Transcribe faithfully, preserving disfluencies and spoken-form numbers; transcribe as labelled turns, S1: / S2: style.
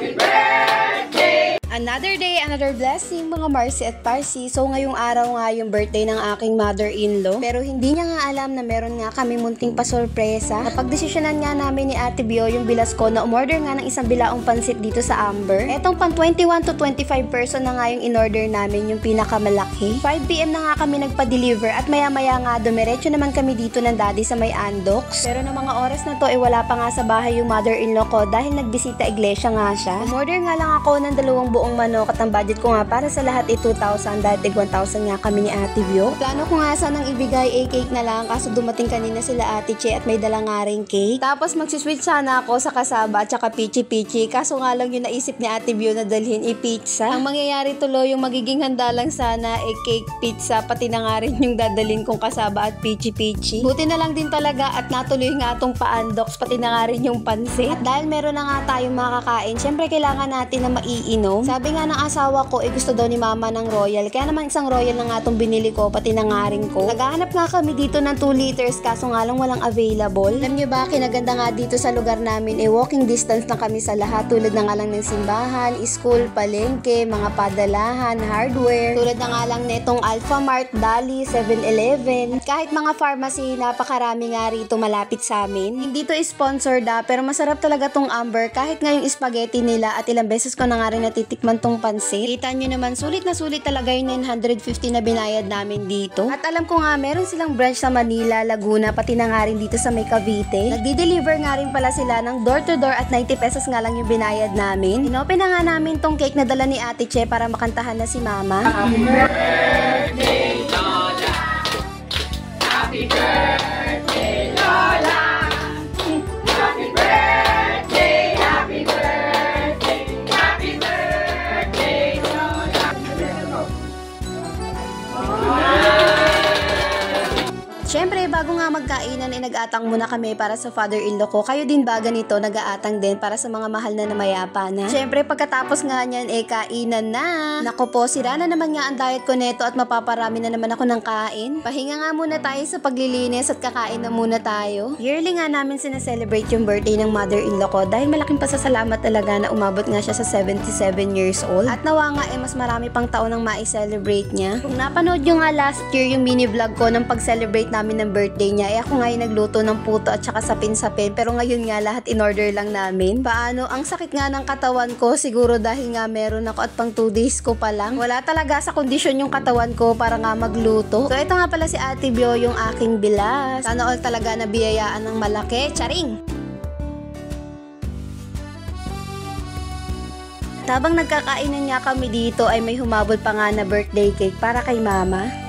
S1: Another day, another blessing mga Marcy at Parsi. So ngayong araw nga yung birthday ng aking mother-in-law. Pero hindi niya nga alam na meron nga kami munting pasorpresa. Napagdesisyonan nga namin ni Ate Bio yung bilas ko na umorder nga ng isang bilaong pansit dito sa Amber. Etong pang twenty-one to twenty-five person na nga yung in-order namin, yung pinakamalaki. five p m na nga kami nagpa-deliver at maya-maya nga dumiretso naman kami dito ng daddy sa may Andox. Pero ng mga oras na to ay eh, wala pa nga sa bahay yung mother-in-law ko dahil nagbisita iglesia nga siya. Umorder nga lang ako ng dalawang buong manok at ang budget ko nga para sa lahat ay two thousand dahil tig one thousand nga kami ni Ate Bio. Plano ko nga sanang ibigay a cake na lang kaso dumating kanina sila Ate Che at may dala nga ring cake. Tapos magsiswitch sana ako sa kasaba at saka pichi-pichi kaso nga lang yung naisip ni Ate Bio na dalhin i-pizza. Ang mangyayari tuloy yung magiging handa lang sana ay cake, pizza, pati na nga rin yung dadalhin kong kasaba at pichi-pichi. Buti na lang din talaga at natuloy nga itong paandox pati na nga rin yung pansit. At dahil meron na nga tayong makakain, syempre kailangan natin na maiinom. Sabi nga ng asawa ko, eh gusto daw ni mama ng royal. Kaya naman isang royal na nga itong binili ko, pati na nga rin ko. Naghahanap nga kami dito ng two liters, kaso nga lang walang available. Alam nyo ba, kinaganda nga dito sa lugar namin, eh walking distance na kami sa lahat. Tulad na nga lang ng simbahan, school, palengke, mga padalahan, hardware. Tulad na nga lang netong Alphamart, Dali, seven eleven. At kahit mga pharmacy, napakarami nga rito malapit sa amin. Hindi to sponsored ah, pero masarap talaga tong Amber. Kahit nga yung spaghetti nila at ilang beses ko na nga rin natitikman tong pansit. Kita nyo naman, sulit na sulit talaga yung nine hundred fifty na binayad namin dito. At alam ko nga, meron silang branch sa Manila, Laguna, pati na nga rin dito sa may Cavite. Nagdi-deliver nga rin pala sila ng door to door at ninety pesos nga lang yung binayad namin. Inopen na nga namin tong cake na dala ni Ate Che para makantahan na si Mama.
S2: Happy birthday, Lola! Happy birthday, Lola! Happy birthday, happy birthday, happy birthday, Lola!
S1: Siyempre, bago nga magkainan ay nag-atang muna kami para sa father-in-law ko. Kayo din ba ganito, nag-aatang din para sa mga mahal na namayapa na? Siyempre, pagkatapos nga niyan, eh kainan na. Nako po, sira na naman nga ang diet ko neto at mapaparami na naman ako ng kain. Pahinga nga muna tayo sa paglilinis at kakain na muna tayo. Yearly nga namin sinaselebrate yung birthday ng mother-in-law ko dahil malaking pasasalamat talaga na umabot nga siya sa seventy-seven years old. At nawa nga eh mas marami pang taon ang ma-celebrate niya. Kung napanood nyo nga last year yung mini vlog ko ng pag-celebrate namin ng birthday niya, eh ako nga yung nagluto ng puto at saka sapin-sapin, pero ngayon nga lahat in order lang namin. Paano? Ang sakit nga ng katawan ko, siguro dahil nga meron ako at pang two days ko pa lang. Wala talaga sa kondisyon yung katawan ko para nga magluto. So ito nga pala si Ate Bio, yung aking bilas. Sana all talaga na biyayaan ng malaki. Charing! Habang nagkakainan nga kami dito ay may humabol pa nga na birthday cake para kay Mama.